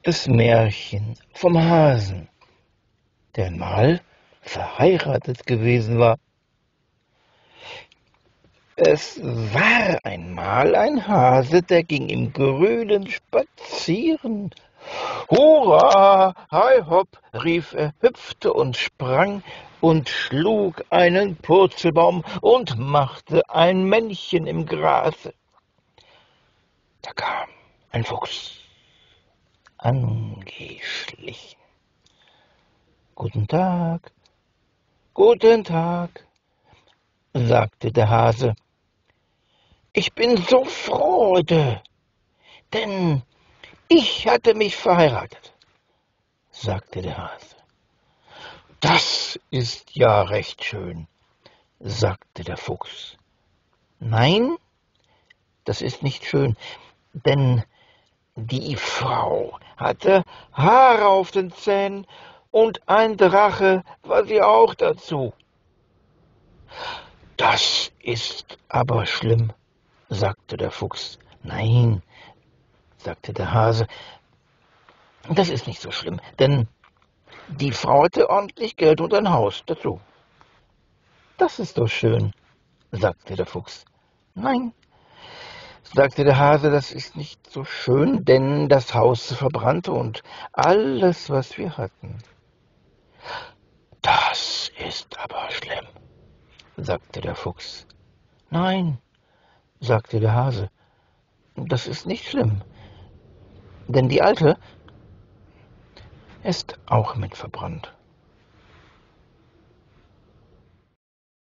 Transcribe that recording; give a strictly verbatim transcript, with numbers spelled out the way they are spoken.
Das Märchen vom Hasen, der einmal verheiratet gewesen war. Es war einmal ein Hase, der ging im Grünen spazieren. Hurra, hei hopp, rief er, hüpfte und sprang und schlug einen Purzelbaum und machte ein Männchen im Grase. Da kam ein Fuchs angeschlichen. »Guten Tag, guten Tag«, sagte der Hase. »Ich bin so froh heute, denn ich hatte mich verheiratet«, sagte der Hase. »Das ist ja recht schön«, sagte der Fuchs. »Nein, das ist nicht schön, denn die Frau hatte Haare auf den Zähnen und ein Drache war sie auch dazu.« »Das ist aber schlimm«, sagte der Fuchs. »Nein«, sagte der Hase, »das ist nicht so schlimm, denn die Frau hatte ordentlich Geld und ein Haus dazu.« »Das ist doch schön«, sagte der Fuchs. »Nein«, sagte der Hase, »das ist nicht so schön, denn das Haus verbrannte und alles, was wir hatten.« »Das ist aber schlimm«, sagte der Fuchs. »Nein«, sagte der Hase, »das ist nicht schlimm, denn die Alte ist auch mit verbrannt.«